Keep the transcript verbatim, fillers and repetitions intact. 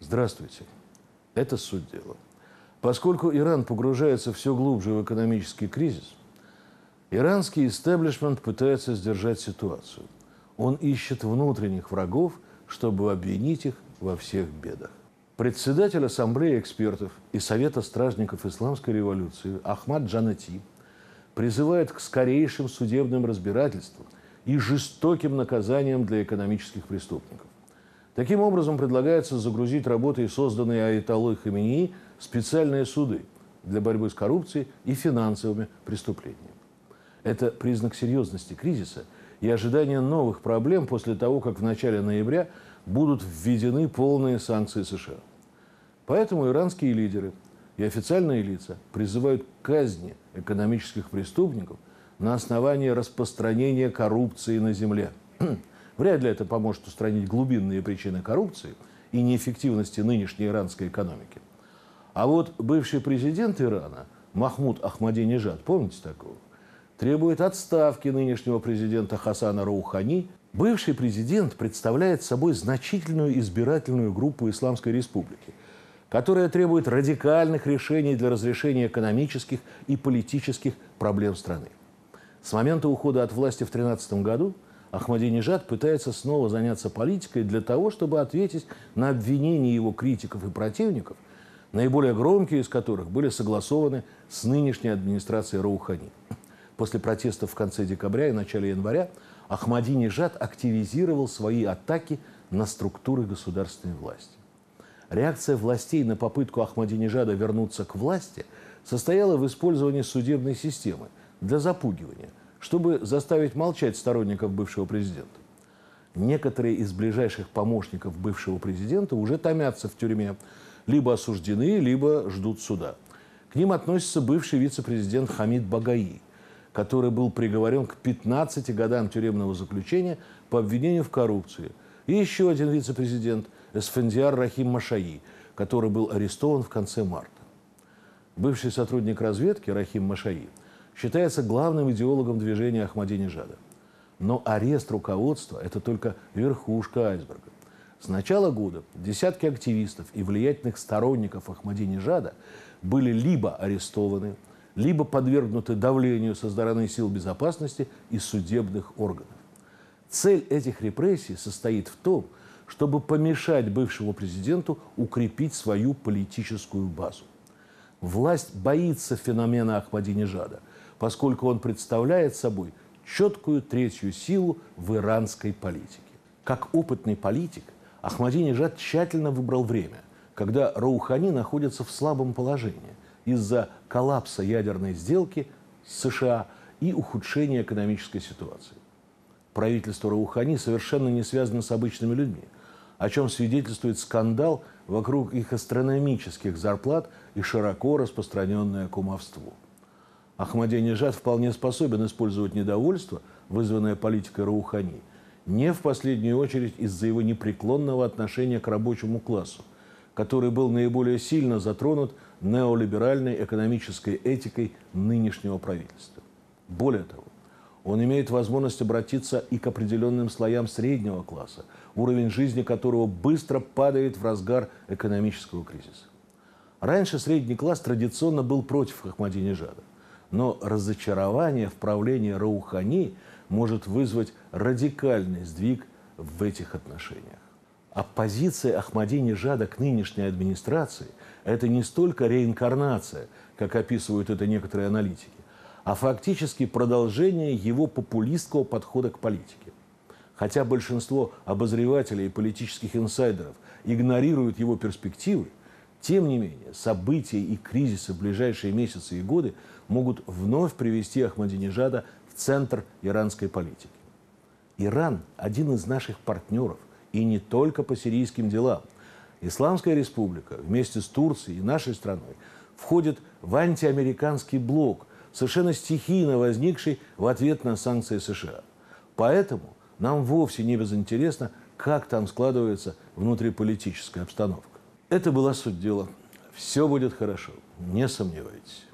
Здравствуйте. Это суть дела. Поскольку Иран погружается все глубже в экономический кризис, иранский истеблишмент пытается сдержать ситуацию. Он ищет внутренних врагов, чтобы обвинить их во всех бедах. Председатель Ассамблеи экспертов и Совета стражников Исламской революции Ахмад Джанати призывает к скорейшим судебным разбирательствам и жестоким наказаниям для экономических преступников. Таким образом, предлагается загрузить работой созданные Аятоллой Хаменеи специальные суды для борьбы с коррупцией и финансовыми преступлениями. Это признак серьезности кризиса и ожидания новых проблем после того, как в начале ноября будут введены полные санкции США. Поэтому иранские лидеры и официальные лица призывают к казни экономических преступников на основании распространения коррупции на земле. Вряд ли это поможет устранить глубинные причины коррупции и неэффективности нынешней иранской экономики. А вот бывший президент Ирана Махмуд Ахмадинежад, помните такого, требует отставки нынешнего президента Хасана Роухани. Бывший президент представляет собой значительную избирательную группу Исламской Республики, которая требует радикальных решений для разрешения экономических и политических проблем страны. С момента ухода от власти в две тысячи тринадцатом году Ахмадинежад пытается снова заняться политикой для того, чтобы ответить на обвинения его критиков и противников, наиболее громкие из которых были согласованы с нынешней администрацией Роухани. После протестов в конце декабря и начале января Ахмадинежад активизировал свои атаки на структуры государственной власти. Реакция властей на попытку Ахмадинежада вернуться к власти состояла в использовании судебной системы для запугивания, чтобы заставить молчать сторонников бывшего президента. Некоторые из ближайших помощников бывшего президента уже томятся в тюрьме, либо осуждены, либо ждут суда. К ним относится бывший вице-президент Хамид Багаи, который был приговорен к пятнадцати годам тюремного заключения по обвинению в коррупции, и еще один вице-президент Эсфендиар Рахим Машаи, который был арестован в конце марта. Бывший сотрудник разведки Рахим Машаи считается главным идеологом движения Ахмадинежада. Но арест руководства – это только верхушка айсберга. С начала года десятки активистов и влиятельных сторонников Ахмадинежада были либо арестованы, либо подвергнуты давлению со стороны сил безопасности и судебных органов. Цель этих репрессий состоит в том, чтобы помешать бывшему президенту укрепить свою политическую базу. Власть боится феномена Ахмадинежада, поскольку он представляет собой четкую третью силу в иранской политике. Как опытный политик, Ахмадинежад тщательно выбрал время, когда Роухани находится в слабом положении из-за коллапса ядерной сделки с США и ухудшения экономической ситуации. Правительство Роухани совершенно не связано с обычными людьми, о чем свидетельствует скандал вокруг их астрономических зарплат и широко распространенное кумовство. Ахмадинежад вполне способен использовать недовольство, вызванное политикой Роухани, не в последнюю очередь из-за его непреклонного отношения к рабочему классу, который был наиболее сильно затронут неолиберальной экономической этикой нынешнего правительства. Более того, он имеет возможность обратиться и к определенным слоям среднего класса, уровень жизни которого быстро падает в разгар экономического кризиса. Раньше средний класс традиционно был против Ахмадинежада, но разочарование в правлении Роухани может вызвать радикальный сдвиг в этих отношениях. Оппозиция Ахмадинежада к нынешней администрации – это не столько реинкарнация, как описывают это некоторые аналитики, а фактически продолжение его популистского подхода к политике. Хотя большинство обозревателей и политических инсайдеров игнорируют его перспективы, тем не менее события и кризисы в ближайшие месяцы и годы могут вновь привести Ахмадинежада в центр иранской политики. Иран – один из наших партнеров, и не только по сирийским делам. Исламская республика вместе с Турцией и нашей страной входит в антиамериканский блок, совершенно стихийно возникший в ответ на санкции США. Поэтому нам вовсе не безинтересно, как там складывается внутриполитическая обстановка. Это была суть дела. Все будет хорошо, не сомневайтесь.